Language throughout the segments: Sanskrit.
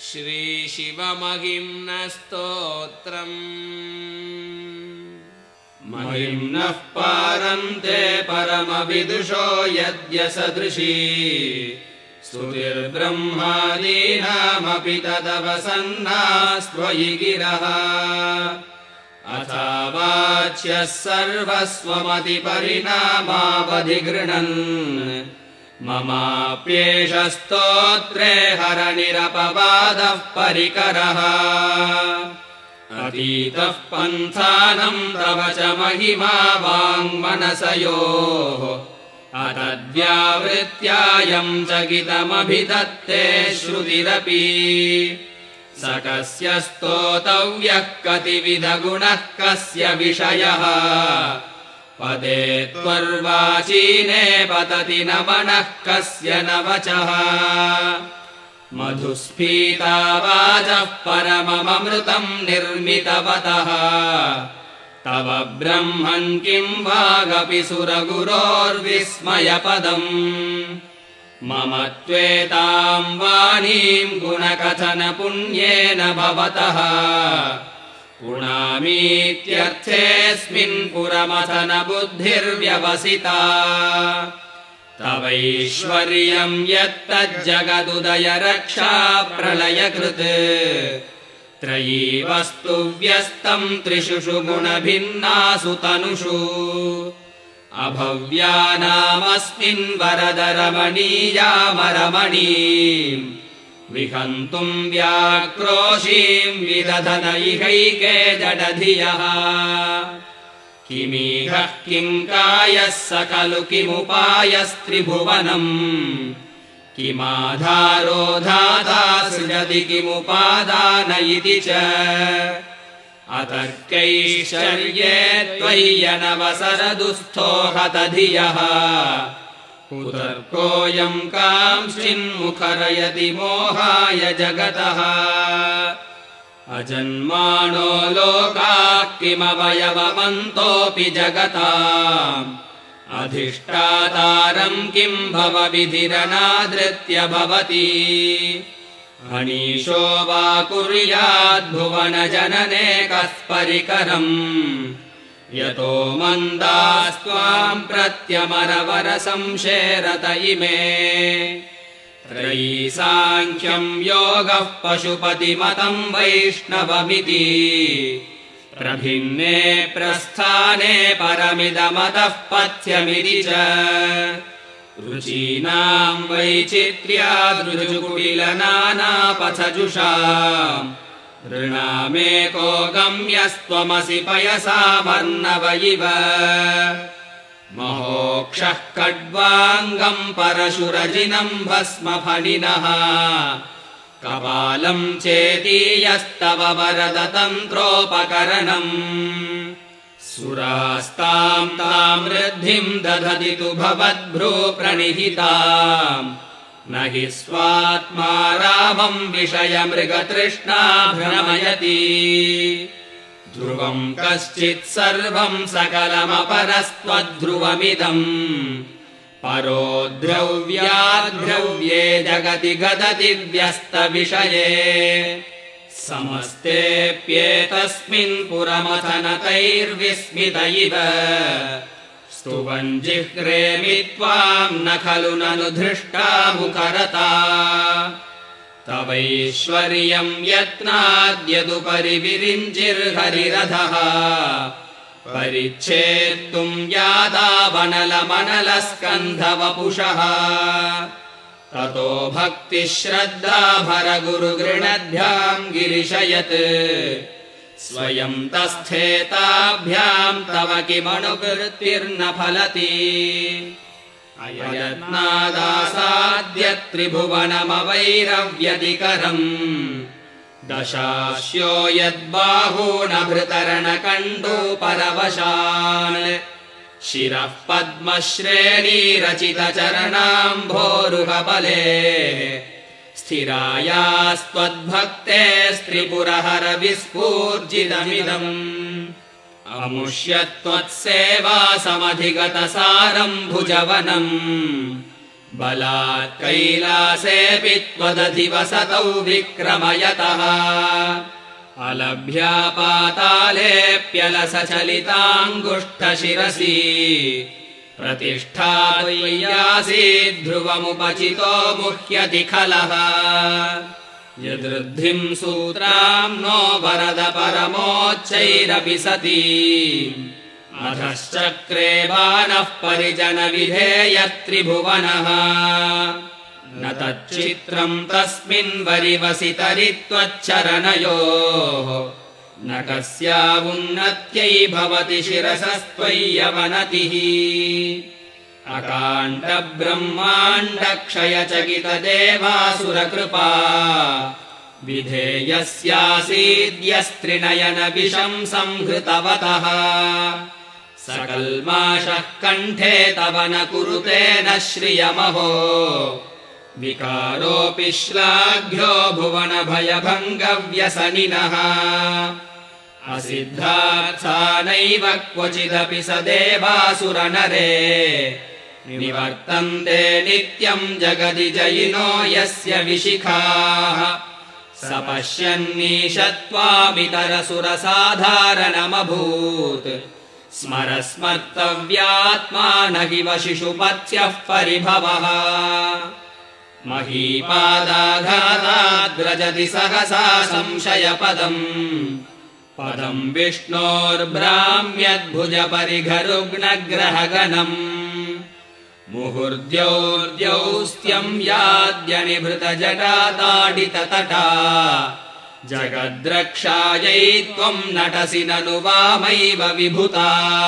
श्रीशिवमहिम्नस्तोत्रम् महिम्नः पारन्ते परमविदुषो यद्य सदृशी स्तुतिर्ब्रह्मादीनामपि तदवसन्नास्त्वयि गिरः अथावाच्यः सर्वस्वमतिपरिणामावधिगृह्णन् ममाप्येष स्तोत्रे हरनिरपवादः परिकरः अतीतः पन्थानं तव च महिमा वाङ्मनसयोः अतद्व्यावृत्यायं चकितमभिधत्ते श्रुतिरपि स कस्य स्तोतव्यः कतिविधगुणः कस्य विषयः पदे त्वर्वाचीने पतति न मनः कस्य न वचः मधुस्फीता वाचः परमममृतं निर्मितवतः तव ब्रह्मन् किं वागपि सुरगुरोर्विस्मयपदम् मम त्वेतां वाणीं गुणकथनपुण्येन भवतः पुणामीत्यर्थेऽस्मिन् पुरमथन बुद्धिर्व्यवसिता तवैश्वर्यं यत्तज्जगदुदय रक्षा प्रलयकृत् त्रयी वस्तु व्यस्तं त्रिषु गुणभिन्नासु तनुषु अभव्यानामस्मिन् वरदरमणीयामरमणीं विहन्तुं व्याक्रोशीं विदधन इहैके जडधियः किमीहः किं कायः स खलु किमुपायस्त्रिभुवनम् किमाधारो धाता सृजति किमुपादान इति च अतर्कैश्चर्ये त्वय्यनवसरदुःस्थो हतधियः कुतर्कोऽयं कांश्चिन्मुखरयति मोहाय जगतः अजन्मानो लोकाः किमवयवमन्तोऽपि जगताम् अधिष्ठातारं किं भवविधिरनादृत्य भवति अनीशो वा कुर्याद्भुवनजनने कः परिकरम् यतो मन्दास्त्वां प्रत्यमरवरसंशेरत इमे त्रयी साङ्ख्यं योगः पशुपतिमतं वैष्णवमिति प्रभिन्ने प्रस्थाने परमिदमतः पथ्यमिति च रुचीनां वैचित्र्यादृजुकुटिलनानापथजुषाम् ऋणामेको गम्यस्त्वमसि पयसामर्णव इव महोक्षः खड्वाङ्गं परशुरजिनं भस्मफणिनः कपालं चेतीयस्तव वरदतन्त्रोपकरणम् सुरास्तां तां वृद्धिं दधति तु भवद्भ्रूप्रणिहिताम् न हि स्वात्मा रामं विषयमृगतृष्णा भ्रमयति ध्रुवं कश्चित् सर्वं सकलमपरस्त्वद्ध्रुवमिदम् परो द्रव्याद्रव्ये जगति गदति व्यस्तविषये समस्तेऽप्येतस्मिन् पुरमथनतैर्विस्मित इव स्तुवन् जिह्रेमि त्वां न खलु ननु धृष्टा मुखरता तवैश्वर्यं यत्नाद्यदुपरि विरिञ्चिर्हरिरथः परिच्छेत्तुं यादावनलमनलस्कन्धवपुषः ततो भक्तिश्रद्धा भरगुरुगृणद्भ्यां गिरिशयत् स्वयं तस्थेताभ्यां तव किमनुवृत्तिर्न फलति अयत्नादासाद्य त्रिभुवनमवैरव्यतिकरम् दशास्यो यद्बाहूनभृतरणकण्डूपरवशान् शिरः पद्मश्रेणीरचितचरणाम्भोरुहबले स्थिरायास्त्वद्भक्ते स्त्रिपुरहर विस्फूर्जितमिदम् अमुष्य त्वत्सेवा समधिगतसारं भुजवनम् बलात् कैलासेऽपि त्वदधिवसतौ विक्रमयतः अलभ्या पातालेऽप्यलसचलिताङ्गुष्ठशिरसि प्रतिष्ठा त्वय्यासीत् ध्रुवमुपचितो मुह्यति खलः यदृद्धिम् सूत्राम् नो वरद परमोच्चैरपि सति अधश्चक्रे बाणः परिजनविधेयत्रिभुवनः न तच्चित्रम् तस्मिन् वरिवसितरि त्वच्चरणयोः न कस्यावुन्नत्यै भवति शिरसस्त्वय्यवनतिः अकाण्डब्रह्माण्डक्षयचकितदेवासुरकृपा विधेयस्यासीद्यस्त्रिनयनविषम् संहृतवतः सकल्माषः कण्ठे तव न कुरुते न श्रियमहो विकारोऽपि श्लाघ्यो भुवनभयभङ्गव्यसनिनः असिद्धार्था नैव क्वचिदपि स देवासुरनरे निवर्तन्ते नित्यम् जगदि जयिनो यस्य विशिखाः स पश्यन्नीशत्वामितरसुरसाधारणमभूत् स्मरस्मर्तव्यात्मा न हि शिशुपत्यः परिभवः महीपादाघाताद्रजति सहसा संशयपदम् पदम् विष्णोर्भ्राम्यद्भुजपरिघरुग्णग्रहगणम् मुहुर्द्यौर्द्यौस्त्यम् याद्यनिभृतजटाताडिततटा जगद्रक्षायै त्वम् नटसि ननु वामैव विभुता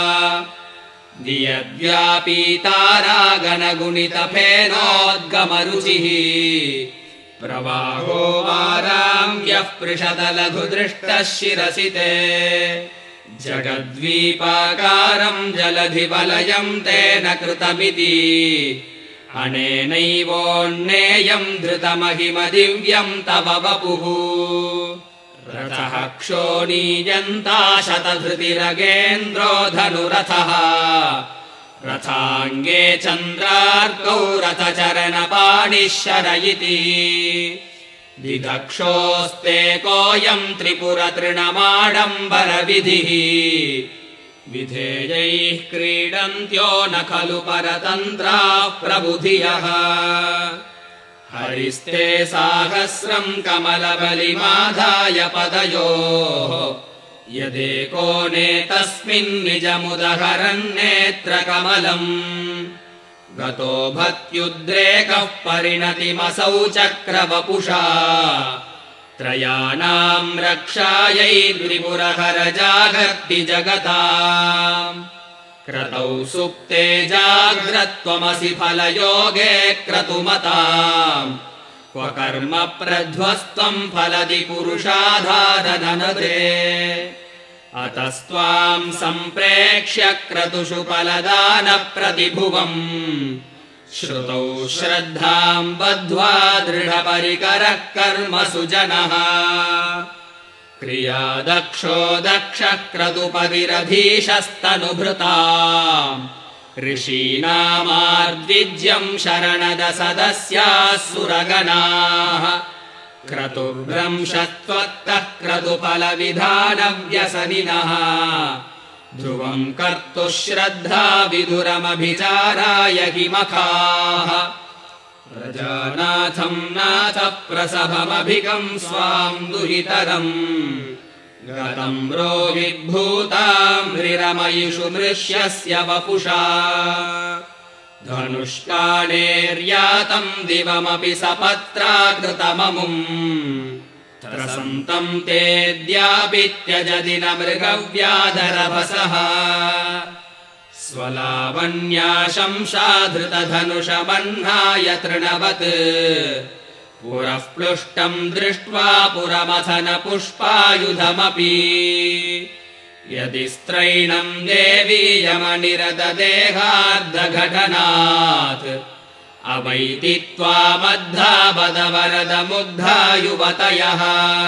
दियद्व्यापीतारागणगुणितफेनोद्गमरुचिः प्रवाहो वाराम्यः पृषदलघुदृष्टः शिरसि ते जगद्वीपाकारम् जलधिवलयम् तेन कृतमिति अनेनैवोन्नेयम् धृतमहिमदिव्यम् तव वपुः रथः क्षोणीयन्ता शतधृतिरगेन्द्रो धनुरथः रथाङ्गे चन्द्रार्कौ रथचरणपाणिः शरयिति दिदक्षोस्ते कोऽयम् त्रिपुरतृणमाडम्बरविधिः विधेयैः क्रीडन्त्यो न खलु परतन्त्राः प्रबुधियः हरिस्ते साहस्रम् कमलबलिमाधाय पदयोः यदेको नेतस्मिन्निजमुदहरन्नेत्रकमलम् गतो भत्युद्रेकः परिणतिमसौ चक्रवपुषा त्रयाणाम् रक्षायै त्रिपुरहर जागर्ति जगता क्रतौ सुप्ते जाग्रत्वमसि फलयोगे क्रतुमताम् क्व कर्म प्रध्वस्त्वम् फलदि पुरुषाधारननदे अतस्त्वाम् सम्प्रेक्ष्य क्रतुषु फलदानप्रतिभुवम् श्रुतौ श्रद्धाम् बद्ध्वा दृढपरिकरः कर्मसु जनः क्रियादक्षो दक्षः क्रतुपतिरधीशस्तनुभृताम् ऋषीणामार्द्विज्यम् शरणदसदस्याः सुरगणाः क्रतुर्भ्रंशत्वत्तः क्रतुफलविधानव्यसनिनः ध्रुवम् कर्तुः श्रद्धा विधुरमभिचाराय किमखाः प्रजानाथम् नाथः प्रसभमभिगम् स्वाम् दुहितरम् गतम् रोहिद्भूताम् हृरमयिषु मृष्यस्य वपुषा धनुष्काणेर्यातम् दिवमपि सपत्राकृतममुम् त्रसन्तम् तेऽद्यापि त्यजति न मृगव्याधरभसः स्वलावण्याशंसाधृतधनुषमह्नाय तृणवत् पुरः प्लुष्टम् दृष्ट्वा पुरमथन पुष्पायुधमपि यदि स्त्रैणम् देवीयमनिरतदेहार्धघटनात् अवैति त्वामद्धा बदवरदमुग्धा युवतयः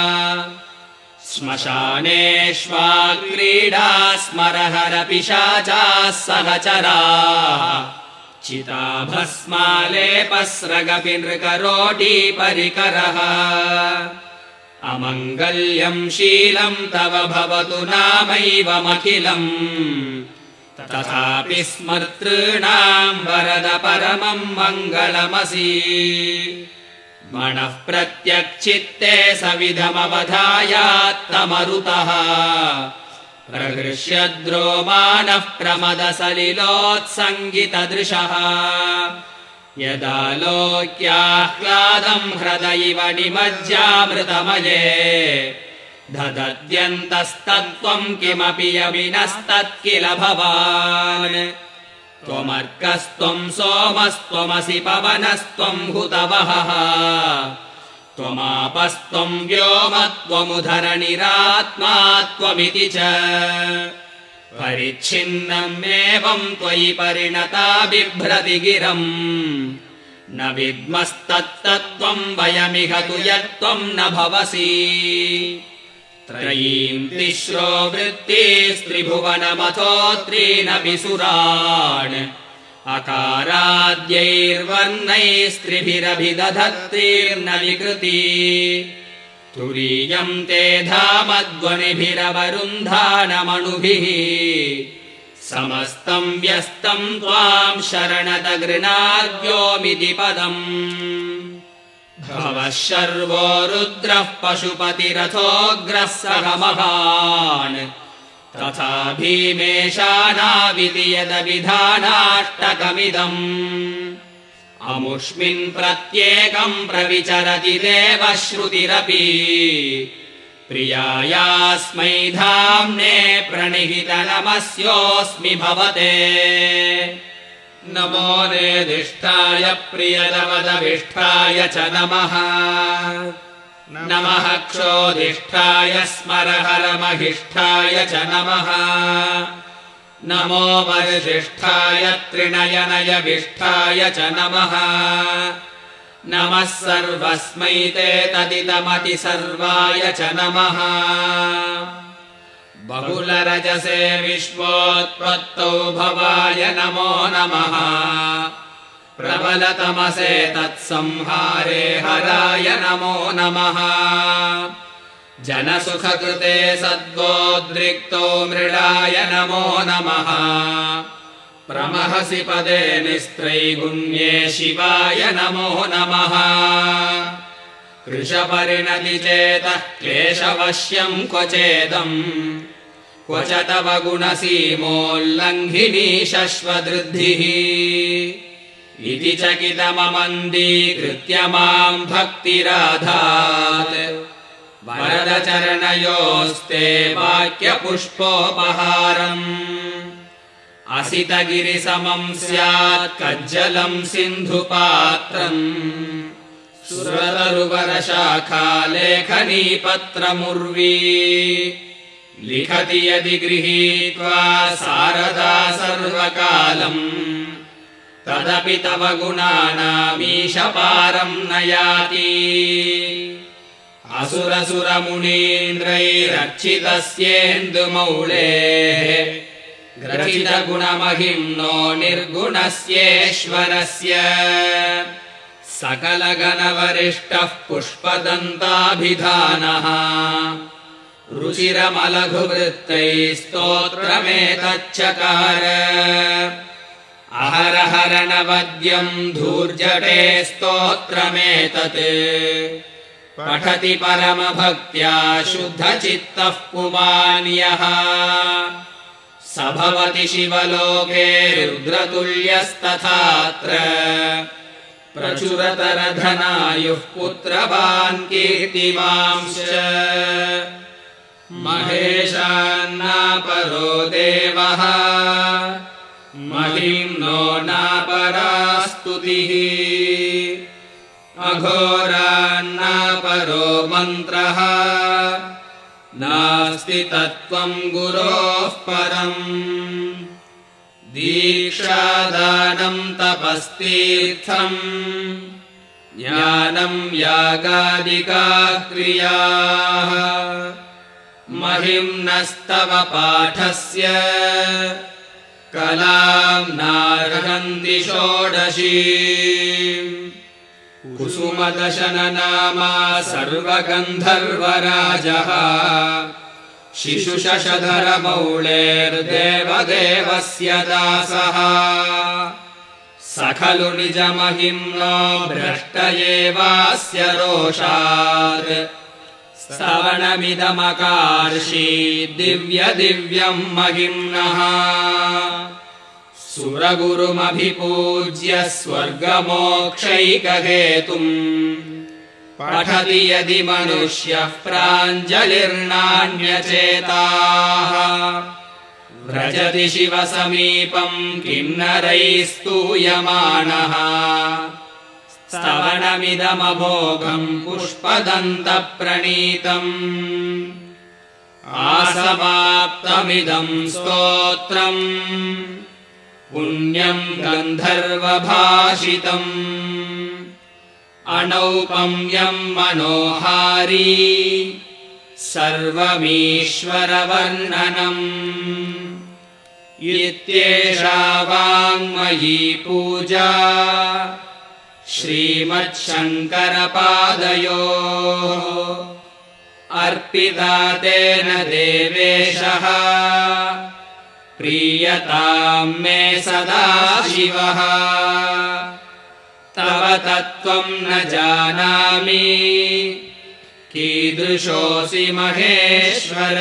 श्मशानेष्वा क्रीडा स्मरहर पिशाचाः सहचराः चिताभस्मालेपस्रगपिनृकरोटी परिकरः अमङ्गल्यं शीलं तव भवतु नामैवमखिलम् तथापि स्मर्तॄणां वरद परमं मङ्गलमसि मनः प्रत्यक्चित्ते सविधमवधायात्तमरुतः प्रहृष्यद्रोमानः प्रमदसलिलोत्सङ्गितदृशः यदालोक्याह्लादं हृदयिव निमज्जामृतमये ददद्यन्तस्तत्त्वं किमपि यमिनस्तत्किल भवान् त्वमर्कस्त्वं सोमस्त्वमसि पवनस्त्वं हुतवहः त्वमापस्त्वं व्योमत्वमुधरणिरात्मा त्वमिति च परिच्छिन्नमेवं त्वयि परिणता बिभ्रति गिरम् न विद्मस्तत्तत्त्वं वयमिह तु यत्त्वं न भवसि त्रयीं तिस्रो वृत्तिस्त्रिभुवनमथो त्रीनपि सुरान् अकाराद्यैर्वर्णैस्त्रिभिरभिदधत्तीर्न विकृति तुरीयं ते धामध्वनिभिरवरुन्धानमणुभिः समस्तं व्यस्तं त्वां शरणत गृणाद्योमिति पदम् भवः शर्वो रुद्रः पशुपतिरथोऽग्रः सह महान् तथा भीमेशानाविति यदभिधानाष्टकमिदम् अमुष्मिन् प्रत्येकं प्रविचरति देवश्रुतिरपि प्रियायास्मै धाम्ने प्रणिहित नमस्योऽस्मि भवते नमो नेदिष्ठाय प्रियदवदभिष्ठाय च नमः नमः क्षोधिष्ठाय स्मरहरमहिष्ठाय च नमः नमो वरिष्ठाय त्रिणयनयविष्ठाय च नमः नमः सर्वस्मै ते तदिदमति सर्वाय च नमः बहुलरजसे विश्वोत्पत्तौ भवाय नमो नमः प्रबलतमसे तत्संहारे हराय नमो नमः जनसुखकृते सद्वोद्रिक्तो मृडाय नमो नमः प्रमहसि पदे निस्त्रैगुण्ये शिवाय नमो नमः कृशपरिणतिचेतः क्लेशवश्यं क्वचेदम् क्व च तव गुणसीमोल्लङ्घिनी शश्वदृद्धिः इति चकितममन्दीकृत्य मां भक्तिराधात् वरदचरणयोस्ते वाक्यपुष्पोपहारम् असितगिरिसमं स्यात् कज्जलं सिन्धुपात्रम् सुरतरुवरशाखा लेखनीपत्रमुर्वी लिखति यदि गृहीत्वा सारदा सर्वकालम् तदपि तव गुणानामीशपारं न याति असुरसुरमुनीन्द्रैरर्चितस्येन्दुमौळेः ग्रथितगुणमहिम्नो निर्गुणस्येश्वरस्य सकलगणवरिष्ठः पुष्पदन्ताभिधानः रुचिरमलघुवृत्तैस्तोत्रमेतच्चकार अहरहरणवद्यं धूर्जटे स्तोत्रमेतत् पठति परमभक्त्या शुद्धचित्तः पुमान्यः स भवति शिवलोके रुद्रतुल्यस्तथात्र प्रचुरतरधनायुः पुत्रवान् कीर्तिमांश्च महेशान्नापरो देवः महिम्नो नापरा स्तुतिः अघोरान्नापरो मन्त्रः नास्ति तत्त्वं गुरोः परम् दीक्षादानं तपस्तीर्थम् ज्ञानं यागादिकाः क्रियाः महिम्नस्तव पाठस्य कलां नार्हन्ति षोडशी कुसुमदशननामा सर्वगन्धर्वराजः शिशुशशधरमौळेर्देवदेवस्य दासः स खलु निजमहिम्नो भ्रष्ट एवास्य रोषात् स्तवनमिदमकार्षीत् दिव्यं महिम्नः सुरगुरुमभिपूज्य स्वर्गमोक्षैकहेतुम् पठति यदि मनुष्यः प्राञ्जलिर्नान्यचेताः व्रजति शिवसमीपम् किन्नरैस्तूयमानः स्तवनमिदमभोगम् पुष्पदन्तप्रणीतम् आसमाप्तमिदम् स्तोत्रम् पुण्यम् गन्धर्वभाषितम् अनौपम्यम् मनोहारी सर्वमीश्वरवर्णनम् इत्येषा वाङ्मयी पूजा श्रीमच्छङ्करपादयोः अर्पिता तेन देवेशः प्रीयताम् मे सदा शिवः तव तत्त्वम् न जानामि कीदृशोऽसि महेश्वर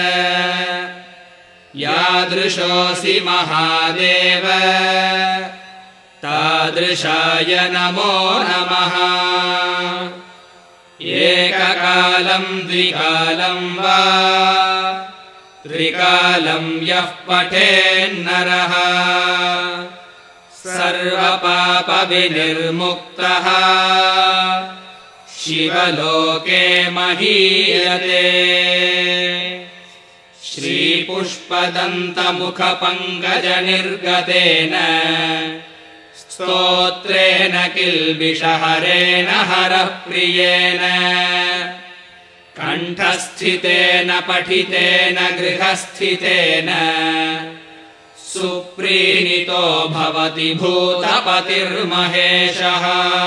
यादृशोऽसि महादेव तादृशाय नमो नमः एककालम् द्विकालम् वा त्रिकालम् यः पठेन्नरः सर्वपापविनिर्मुक्तः शिवलोके महीयते श्रीपुष्पदन्तमुखपङ्कजनिर्गतेन स्तोत्रेण किल्बिषहरेण हरः प्रियेण कण्ठस्थितेन पठितेन गृहस्थितेन सुप्रीणितो भवति भूतपतिर्महेशः।